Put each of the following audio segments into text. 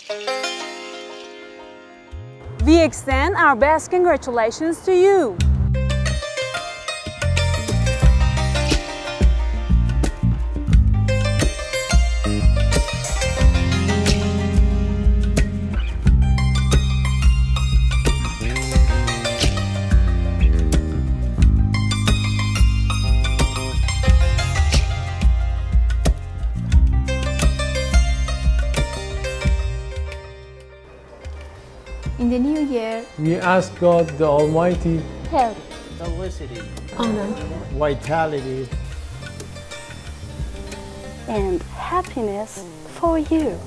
We extend our best congratulations to you. In the new year, we ask God the Almighty health, felicity, honor, vitality, and happiness for you.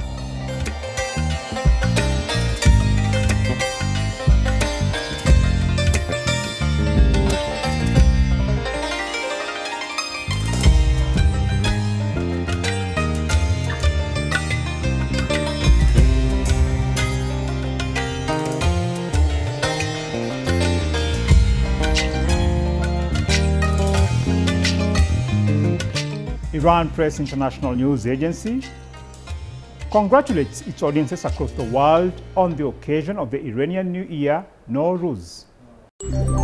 Iran Press International News Agency congratulates its audiences across the world on the occasion of the Iranian New Year, Nowruz.